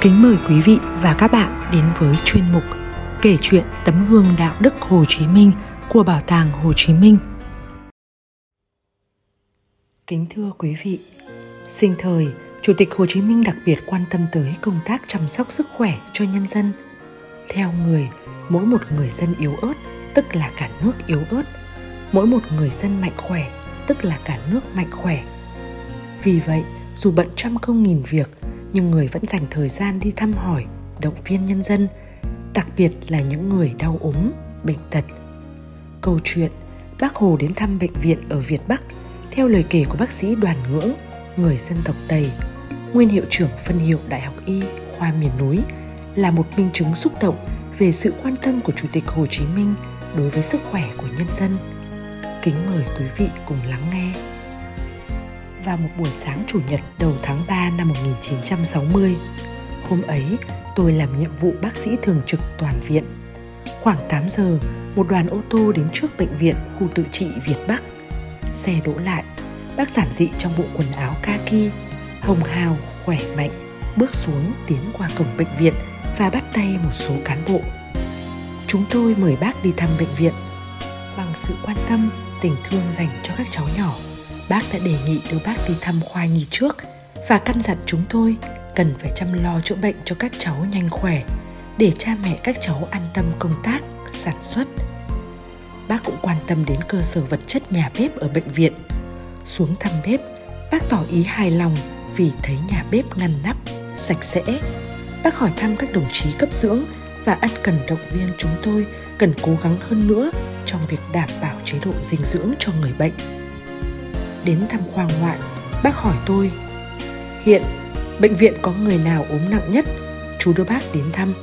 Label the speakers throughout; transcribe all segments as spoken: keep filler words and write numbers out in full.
Speaker 1: Kính mời quý vị và các bạn đến với chuyên mục Kể chuyện tấm gương đạo đức Hồ Chí Minh của Bảo tàng Hồ Chí Minh. Kính thưa quý vị, sinh thời, Chủ tịch Hồ Chí Minh đặc biệt quan tâm tới công tác chăm sóc sức khỏe cho nhân dân. Theo người, mỗi một người dân yếu ớt, tức là cả nước yếu ớt. Mỗi một người dân mạnh khỏe, tức là cả nước mạnh khỏe. Vì vậy, dù bận trăm công nghìn việc, nhưng người vẫn dành thời gian đi thăm hỏi, động viên nhân dân, đặc biệt là những người đau ốm, bệnh tật. Câu chuyện Bác Hồ đến thăm bệnh viện ở Việt Bắc theo lời kể của bác sĩ Đoàn Ngưỡng, người dân tộc Tây, nguyên hiệu trưởng phân hiệu Đại học Y khoa miền núi, là một minh chứng xúc động về sự quan tâm của Chủ tịch Hồ Chí Minh đối với sức khỏe của nhân dân. Kính mời quý vị cùng lắng nghe. Vào một buổi sáng Chủ nhật đầu tháng ba năm một nghìn chín trăm sáu mươi, hôm ấy tôi làm nhiệm vụ bác sĩ thường trực toàn viện. Khoảng tám giờ, một đoàn ô tô đến trước bệnh viện khu tự trị Việt Bắc. Xe đỗ lại, bác giản dị trong bộ quần áo kaki, hồng hào, khỏe mạnh, bước xuống tiến qua cổng bệnh viện và bắt tay một số cán bộ. Chúng tôi mời bác đi thăm bệnh viện. Bằng sự quan tâm, tình thương dành cho các cháu nhỏ, bác đã đề nghị đưa bác đi thăm khoa nhi trước và căn dặn chúng tôi cần phải chăm lo chữa bệnh cho các cháu nhanh khỏe để cha mẹ các cháu an tâm công tác, sản xuất. Bác cũng quan tâm đến cơ sở vật chất nhà bếp ở bệnh viện. Xuống thăm bếp, bác tỏ ý hài lòng vì thấy nhà bếp ngăn nắp, sạch sẽ. Bác hỏi thăm các đồng chí cấp dưỡng và ân cần động viên chúng tôi cần cố gắng hơn nữa trong việc đảm bảo chế độ dinh dưỡng cho người bệnh. Đến thăm khoa ngoại, bác hỏi tôi: hiện bệnh viện có người nào ốm nặng nhất? Chú đưa bác đến thăm.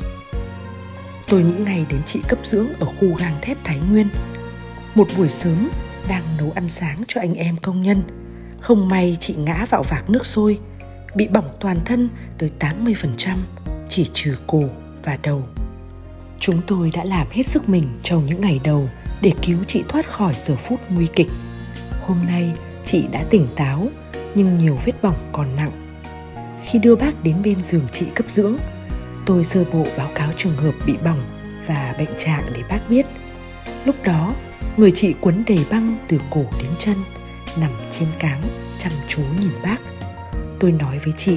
Speaker 1: Tôi nghĩ ngay đến chị cấp dưỡng ở khu gang thép Thái Nguyên. Một buổi sớm, đang nấu ăn sáng cho anh em công nhân, không may chị ngã vào vạc nước sôi, bị bỏng toàn thân tới tám mươi phần trăm, chỉ trừ cổ và đầu. Chúng tôi đã làm hết sức mình trong những ngày đầu để cứu chị thoát khỏi giờ phút nguy kịch. Hôm nay, chị đã tỉnh táo, nhưng nhiều vết bỏng còn nặng. Khi đưa bác đến bên giường chị cấp dưỡng, tôi sơ bộ báo cáo trường hợp bị bỏng và bệnh trạng để bác biết. Lúc đó, người chị quấn đầy băng từ cổ đến chân, nằm trên cáng, chăm chú nhìn bác. Tôi nói với chị: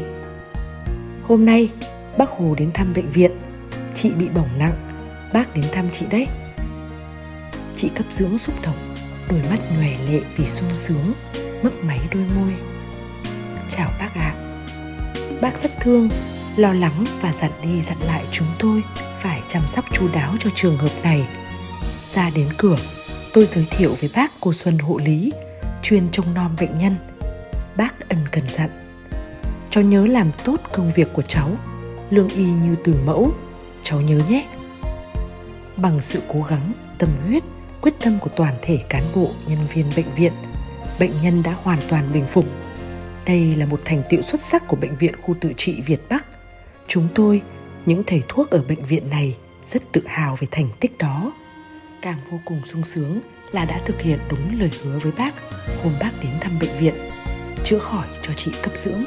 Speaker 1: hôm nay, bác Hồ đến thăm bệnh viện, chị bị bỏng nặng, bác đến thăm chị đấy. Chị cấp dưỡng xúc động, đôi mắt nhòe lệ vì sung sướng, mấp máy đôi môi. Chào bác ạ. Bác rất thương, lo lắng và dặn đi dặn lại chúng tôi phải chăm sóc chu đáo cho trường hợp này. Ra đến cửa, tôi giới thiệu với bác cô Xuân hộ lý, chuyên trông nom bệnh nhân. Bác ân cần dặn: cháu nhớ làm tốt công việc của cháu, lương y như từ mẫu, cháu nhớ nhé. Bằng sự cố gắng, tâm huyết, quyết tâm của toàn thể cán bộ, nhân viên bệnh viện, bệnh nhân đã hoàn toàn bình phục. Đây là một thành tựu xuất sắc của Bệnh viện Khu tự trị Việt Bắc. Chúng tôi, những thầy thuốc ở bệnh viện này, rất tự hào về thành tích đó. Càng vô cùng sung sướng là đã thực hiện đúng lời hứa với bác hôm bác đến thăm bệnh viện, chữa khỏi cho chị cấp dưỡng.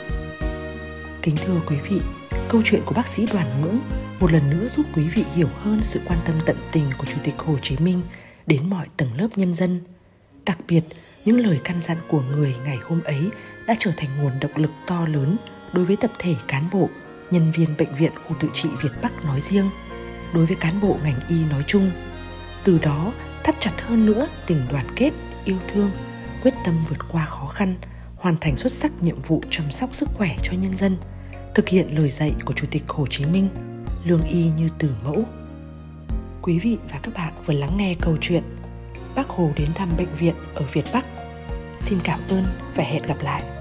Speaker 1: Kính thưa quý vị, câu chuyện của bác sĩ Đoàn Ngưỡng một lần nữa giúp quý vị hiểu hơn sự quan tâm tận tình của Chủ tịch Hồ Chí Minh đến mọi tầng lớp nhân dân. Đặc biệt, những lời căn dặn của người ngày hôm ấy đã trở thành nguồn động lực to lớn đối với tập thể cán bộ, nhân viên Bệnh viện Khu tự trị Việt Bắc nói riêng, đối với cán bộ ngành y nói chung. Từ đó, thắt chặt hơn nữa tình đoàn kết, yêu thương, quyết tâm vượt qua khó khăn, hoàn thành xuất sắc nhiệm vụ chăm sóc sức khỏe cho nhân dân, thực hiện lời dạy của Chủ tịch Hồ Chí Minh, lương y như từ mẫu. Quý vị và các bạn vừa lắng nghe câu chuyện Bác Hồ đến thăm bệnh viện ở Việt Bắc. Xin cảm ơn và hẹn gặp lại.